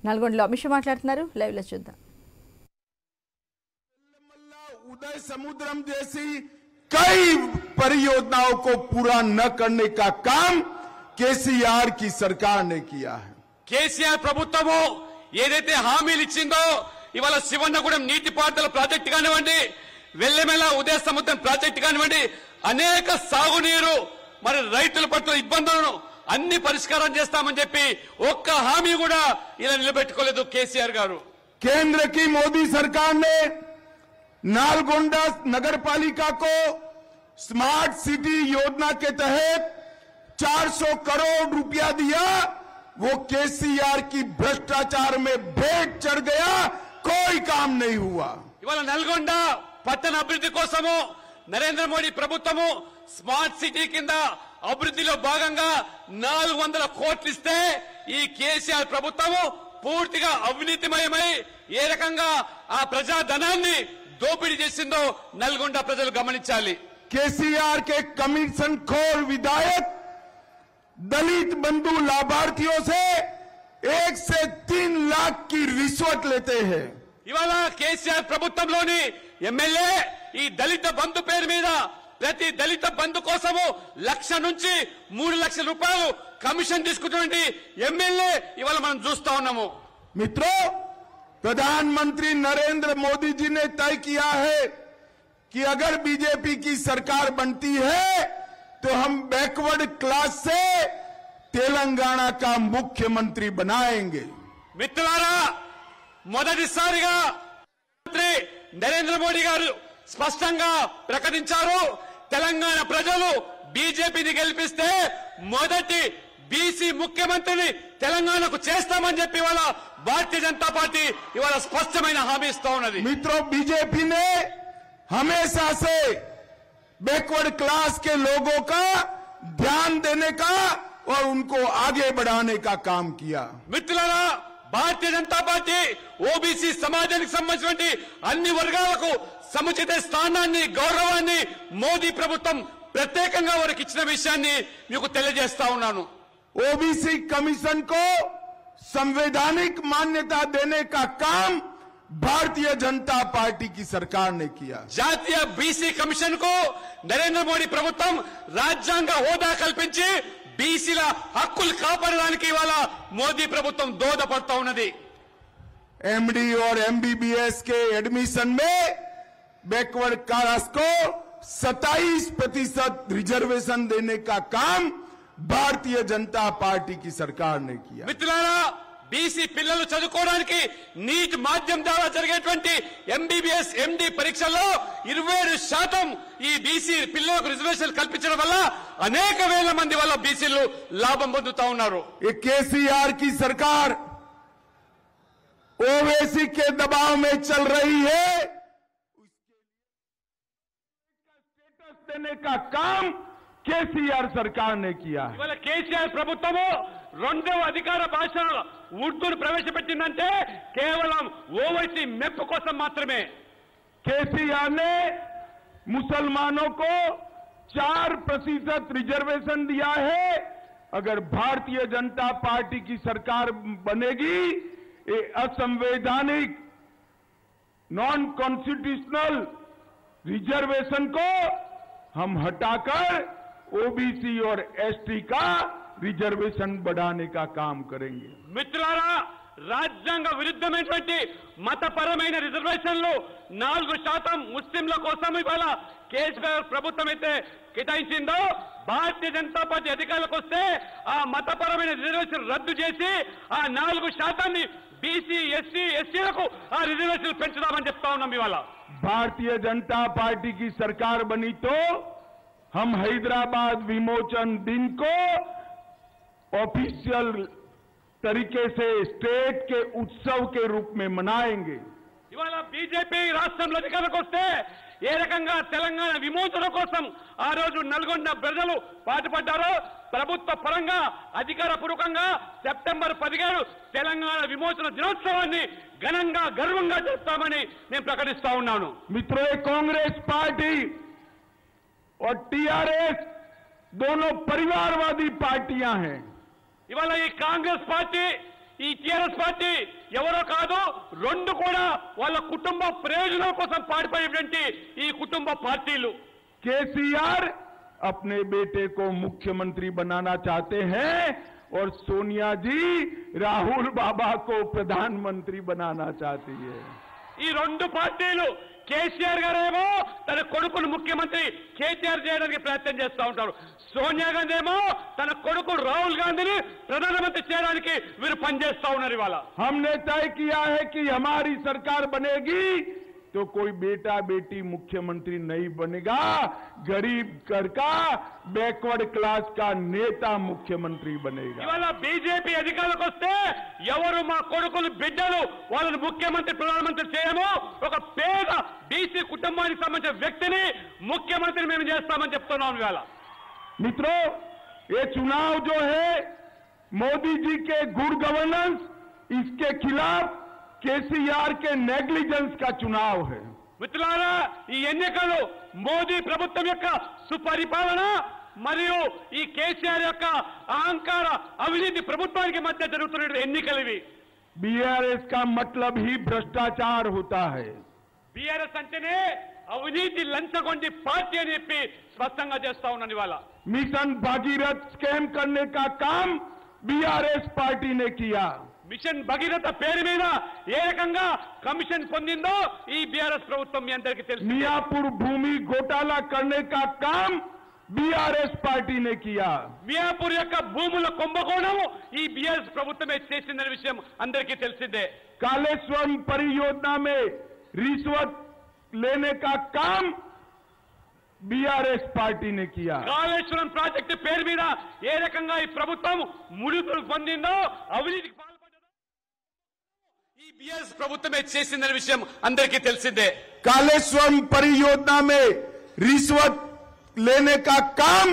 నల్గొండలో అమిత్ షా మాట్లాడుతున్నారు. లైవ్ లో చూద్దాం. उदय समुद्रम जैसी कई परियोजनाओं को पूरा न करने का काम केसीआर की सरकार ने किया है. కేసీఆర్ ప్రభుత్వము ఏదైతే హామీలు ఇచ్చిందో ఇవాళ శివన్నగూడెం నీటిపారుదల ప్రాజెక్టు కానివ్వండి, వెల్లెమెల ఉదయ సముద్రం ప్రాజెక్టు కానివ్వండి, అనేక సాగునీరు మరి రైతుల పట్ల ఇబ్బందులను అన్ని పరిష్కారం చేస్తామని చెప్పి ఒక్క హామీ కూడా ఇలా నిలబెట్టుకోలేదు కేసీఆర్ గారు. केंद्र की मोदी सरकार ने नालगोंडा नगर पालिका को स्मार्ट सिटी योजना के तहत 400 करोड़ रुपया दिया. वो केसीआर की भ्रष्टाचार में भेंट चढ़ गया, कोई काम नहीं हुआ. ఇవాళ నల్గొండ పట్టణ అభివృద్ధి కోసము నరేంద్ర మోడీ ప్రభుత్వము స్మార్ట్ సిటీ కింద అభివృద్ధిలో భాగంగా 400 కోట్లు ఇస్తే ఈ కేసీఆర్ ప్రభుత్వము పూర్తిగా అవినీతిమయమై ఏ రకంగా ఆ ప్రజా ధనాన్ని దోపిడీ చేసిందో నల్గొండ ప్రజలు గమనించాలి. केसीआर के कमीशन खोर विधायक दलित बंधु लाभार्थियों से 1 से 3 लाख की रिश्वत लेते हैं. ఇవాళ కేసీఆర్ ప్రభుత్వంలోని ఎమ్మెల్యే ఈ దళిత బంధు పేరు మీద ప్రతి దళిత బంధు కోసము 1,00,000 నుంచి 3 లక్షల రూపాయలు కమిషన్ తీసుకుంటున్న ఎమ్మెల్యే ఇవాళ మనం చూస్తా ఉన్నాము. मित्रों, प्रधानमंत्री नरेंद्र मोदी जी ने तय किया है कि अगर बीजेपी की सरकार बनती है तो हम बैकवर्ड क्लास से तेलंगाना का मुख्यमंत्री बनाएंगे. మిత్రులారా, మొదటిసారిగా మంత్రి నరేంద్ర మోడీ గారు స్పష్టంగా ప్రకటించారు, తెలంగాణ ప్రజలు బీజేపీని గెలిపిస్తే మొదటి బీసీ ముఖ్యమంత్రిని తెలంగాణకు చేస్తామని చెప్పి ఇవాళ భారతీయ జనతా పార్టీ ఇవాళ స్పష్టమైన హామీ ఇస్తా ఉన్నది. मित्रों, बीजेपी ने हमेशा से बैकवर्ड क्लास के लोगों का ध्यान देने का और उनको आगे बढ़ाने का काम किया. మిత్రులారా, భారతీయ జనతా పార్టీ ఓబీసీ సమాజానికి సంబంధించిన అన్ని వర్గాలకు సముచిత స్థానాన్ని, గౌరవాన్ని మోదీ ప్రభుత్వం ప్రత్యేకంగా వారికి ఇచ్చిన విషయాన్ని మీకు తెలియజేస్తా ఉన్నాను. ओबीसी कमीशन को संवैधानिक मान्यता देने का काम भारतीय जनता पार्टी की सरकार ने किया. జాతీయ బీసీ కమిషన్ కు నరేంద్ర మోడీ ప్రభుత్వం రాజ్యాంగ హోదా కల్పించి బీసీల హక్కులు కాపాడడానికి ఇవాళ మోదీ ప్రభుత్వం దోహదపడుతూ ఉన్నది. एमडी और एमबीबीएस के एडमिशन में बैकवर्ड क्लास को 27% रिजर्वेशन देने का काम भारतीय जनता पार्टी की सरकार ने किया. మిత్రులారా, బీసీ పిల్లలు చదువుకోవడానికి నీట్ మాధ్యమం ద్వారా జరిగేటువంటి ఎంబీబీఎస్ ఎండి పరీక్షల్లో 27% ఈ బీసీ పిల్లలకు రిజర్వేషన్ కల్పించడం వల్ల అనేక వేల మంది వల్ల బీసీలు లాభం పొందుతా ఉన్నారు. ये केसीआर की सरकार ओवैसी के दबाव में चल रही है. स्टेटस देने का काम केसीआर सरकार ने किया है. ఇవాళ కేసీఆర్ ప్రభుత్వము 2వ అధికార భాష ఉర్దూను ప్రవేశపెట్టిందంటే కేవలం ఓవైసీ మెప్పు కోసం మాత్రమే. केसीआर ने मुसलमानों को 4% रिजर्वेशन दिया है. अगर भारतीय जनता पार्टी की सरकार बनेगी, ये असंवैधानिक नॉन कॉन्स्टिट्यूशनल रिजर्वेशन को हम हटाकर ओबीसी और एसटी का रिजर्वेशन बढ़ाने का काम करेंगे. మిత్రులారా, రాజ్యాంగ విరుద్ధమైనటువంటి మతపరమైన రిజర్వేషన్లు 4% ముస్లింల కోసం ఇవాళ కేసీఆర్ ప్రభుత్వం అయితే కేటాయించిందో, భారతీయ జనతా పార్టీ అధికారులకు వస్తే ఆ మతపరమైన రిజర్వేషన్ రద్దు చేసి ఆ 4% బీసీ ఎస్సీ ఎస్టీలకు ఆ రిజర్వేషన్ పెంచుదామని చెప్తా ఉన్నాం. ఇవాళ भारतीय जनता पार्टी की सरकार बनी तो हम हैदराबाद विमोचन दिन को ऑफिशियल तरीके से स्टेट के उत्सव के रूप में मनाएंगे. ఇవాళ బీజేపీ రాష్ట్రంలో అధికారంలోకి వస్తే ఏ రకంగా తెలంగాణ విమోచన కోసం ఆ రోజు నల్గొండ ప్రజలు పాటుపడ్డారో, ప్రభుత్వ పరంగా అధికారపూర్వకంగా సెప్టెంబర్ 17 తెలంగాణ విమోచన దినోత్సవాన్ని ఘనంగా గర్వంగా చేస్తామని నేను ప్రకటిస్తా ఉన్నాను. मित्रों, कांग्रेस पार्टी और टीआरएस दोनों परिवारवादी पार्टियां हैं. ఇవాళ ఈ కాంగ్రెస్ పార్టీ ఈ టీఆర్ఎస్ పార్టీ ఎవరో కాదు, రెండు కూడా వాళ్ళ కుటుంబ ప్రయోజనం కోసం పాటుపడేటువంటి ఈ కుటుంబ పార్టీలు. केसीआर अपने बेटे को मुख्यमंत्री बनाना चाहते हैं और सोनिया जी राहुल बाबा को प्रधानमंत्री बनाना चाहती है. ఈ రెండు పార్టీలు కేసీఆర్ గారేమో తన కొడుకును ముఖ్యమంత్రి కేటీఆర్ చేయడానికి ప్రయత్నం చేస్తూ ఉంటారు. సోనియా గాంధీ ఏమో తన కొడుకు రాహుల్ గాంధీని ప్రధానమంత్రి చేయడానికి వీరు పనిచేస్తా ఉన్నారు. ఇవాళ हमने तय किया है कि हमारी सरकार बनेगी तो कोई बेटा बेटी मुख्यमंत्री नहीं बनेगा, गरीब घर का बैकवर्ड क्लास का नेता मुख्यमंत्री बनेगा. ఇవాళ బీజేపీ అధికారులకు వస్తే ఎవరు మా కొడుకులు బిడ్డలు వాళ్ళని ముఖ్యమంత్రి ప్రధానమంత్రి చేయము, ఒక పేద బీసీ కుటుంబానికి సంబంధించిన వ్యక్తిని ముఖ్యమంత్రి మేము చేస్తామని చెప్తున్నాం. ఇవాళ मित्रों, ये चुनाव जो है मोदी जी के गुड गवर्नेंस, इसके खिलाफ केसीआर के नेग्लिजेंस का चुनाव है. మిత్రులారా, ఈ ఎన్నికలు మోదీ ప్రభుత్వం యొక్క సుపరిపాలన మరియు ఈ కేసీఆర్ యొక్క అహంకార అవినీతి ప్రభుత్వానికి మధ్య జరుగుతున్న ఎన్నికలు ఇవి. बीआरएस का मतलब ही भ्रष्टाचार होता है. బీఆర్ఎస్ అంటేనే అవినీతి లంచగొండి పార్టీ అని చెప్పి స్పష్టంగా చేస్తా ఉన్నాను. ఇవాళ मिशन भागीरथ स्कैम करने का काम बीआरएस पार्टी ने किया. మిషన్ భగీరథ పేరు మీద ఏ రకంగా కమిషన్ పొందిందో ఈ బీఆర్ఎస్ ప్రభుత్వం మీ అందరికీ తెలుసు. मियापुर भूमि घोटाला करने का काम बीआरएस पार्टी ने किया. మియాపూర్ యొక్క భూముల కుంభకోణం ఈ బీఆర్ఎస్ ప్రభుత్వమే చేసిందనే విషయం అందరికీ తెలిసిందే. कालेश्वरम परियोजना में रिश्वत लेने का काम बीआरएस पार्टी ने किया. కాళేశ్వరం ప్రాజెక్టు పేరు మీద ఏ రకంగా ఈ ప్రభుత్వం ముడుపులు పొందిందో, అవినీతికి పాల్పడ్డదో ఈ బీఆర్ఎస్ ప్రభుత్వమే చేసిందనే విషయం అందరికీ తెలిసిందే. कालेश्वरम परियोजना में रिश्वत लेने का काम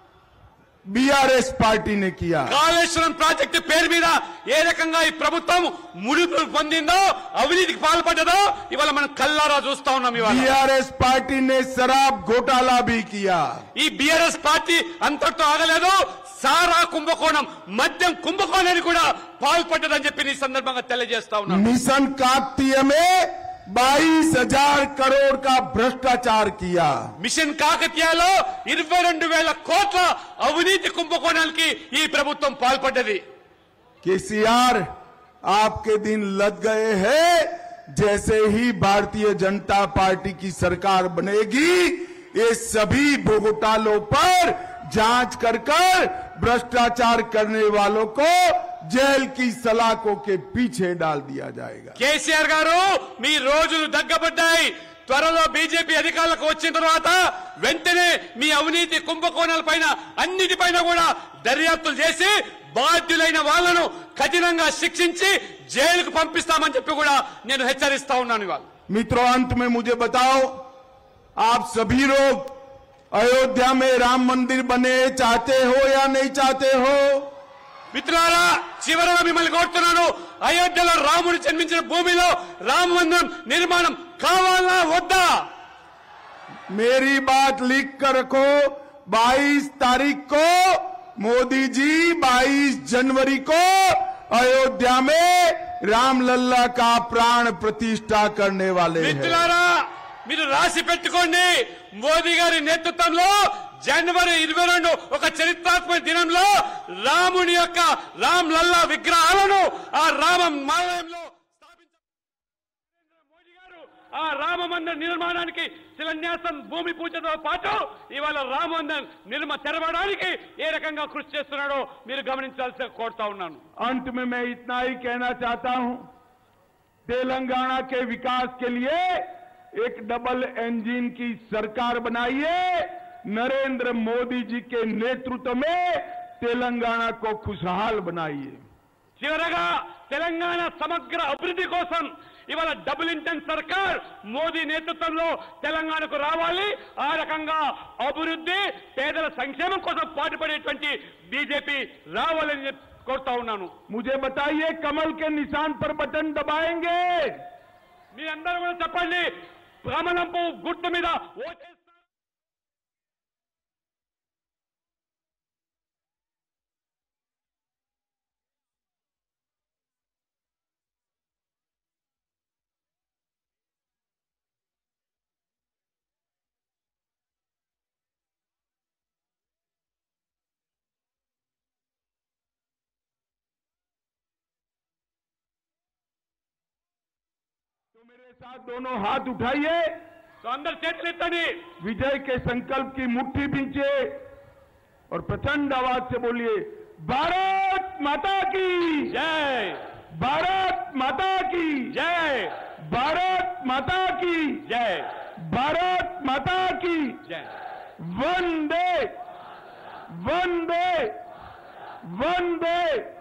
बीआरएस पार्टी ने किया. కాళేశ్వరం ప్రాజెక్టు పేరు మీద ఏ రకంగా ఈ ప్రభుత్వం ముడుపులు పొందిందో, అవినీతికి పాల్పడ్డదో ఇవాళ మనం కల్లారా చూస్తా ఉన్నాం. ఇవాళ बीआरएस पार्टी ने शराब घोटाला भी किया. ఈ బీఆర్ఎస్ పార్టీ అంతటితో ఆగలేదు, సారా కుంభకోణం, మద్యం కుంభకోణానికి కూడా పాల్పడ్డదని చెప్పి ఈ సందర్భంగా తెలియజేస్తా ఉన్నాం. मिशन काकतीय में 22,000 करोड़ का भ्रष्टाचार किया. మిషన్ కాకతీయలో 22,000 కోట్ల అవినీతి కుంభకోణానికి ఈ ప్రభుత్వం పాల్పడ్డది. केसीआर, आपके दिन लग गए हैं. जैसे ही भारतीय जनता पार्टी की सरकार बनेगी, ये सभी घोटालों पर जांच कर भ्रष्टाचार करने वालों को जेल की सलाखों के पीछे डाल दिया जाएगा. కేసీఆర్ గారు, మీ రోజులు దగ్గబడ్డాయి. త్వరలో బీజేపీ అధికారులకు వచ్చిన తర్వాత వెంటనే మీ అవినీతి కుంభకోణాల పైన అన్నిటిపైన కూడా దర్యాప్తులు చేసి బాధ్యులైన వాళ్లను కఠినంగా శిక్షించి జైలుకు పంపిస్తామని చెప్పి కూడా నేను హెచ్చరిస్తా ఉన్నాను. ఇవాళ मित्रों, अंत में मुझे बताओ, आप सभी लोग अयोध्या में राम मंदिर बने चाहते हो या नहीं चाहते हो? మిత్రులారా, చివరగా మిమ్మల్ని కోరుతున్నాను, అయోధ్యలో రాముడు జన్మించిన భూమిలో రామ మందిరం నిర్మాణం కావాలా వద్దా? मेरी बात लिख कर रखो. 22 तारीख को मोदी जी 22 जनवरी को अयोध्या में रामलल्ला का प्राण प्रतिष्ठा करने वाले हैं. మిత్రులారా, మీరు రాసి పెట్టుకోండి. మోదీ గారి నేతృత్వంలో జనవరి 22 ఒక చరిత్రాత్మక దినంలో రాముని యొక్క రామ్ లల్లా విగ్రహాలను ఆ రామాలయంలో మోదీ గారు ఆ రామ మందిర నిర్మాణానికి శిలాన్యాసం, భూమి పూజతో పాటు ఇవాళ రామ మందిరం తెరవడానికి ఏ రకంగా కృషి చేస్తున్నాడో మీరు గమనించాల్సి కోరుతా ఉన్నాను. अंत में मैं इतना ही कहना चाहता हूं, तेलंगाना के विकास के लिए एक डबल इंजन की सरकार बनाइए. नरेंद्र मोदी जी के नेतृत्व में तेलंगाना को खुशहाल बनाइए. చివరగా తెలంగాణ సమగ్ర అభివృద్ధి కోసం ఇవాళ డబుల్ ఇంజన్ సర్కార్ మోదీ నేతృత్వంలో తెలంగాణకు రావాలి. ఆ రకంగా అభివృద్ధి, పేదల సంక్షేమం కోసం పాటుపడేటువంటి బీజేపీ రావాలని కోరుతా ఉన్నాను. मुझे बताइए, कमल के निशान पर बटन दबाएंगे? మీ అందరూ కూడా చెప్పండి, కమలం పువ్వు గుర్తు మీద ఓటేస్తారు. मेरे साथ दोनों हाथ उठाइए, సో అందరు చేతులు ఎత్తండి. विजय के संकल्प की मुट्ठी बींचे और प्रचंड आवाज से बोलिए, भारत माता की జై भारत माता की జై भारत माता की జై भारत माता की జై. वंदे वंदे वंदे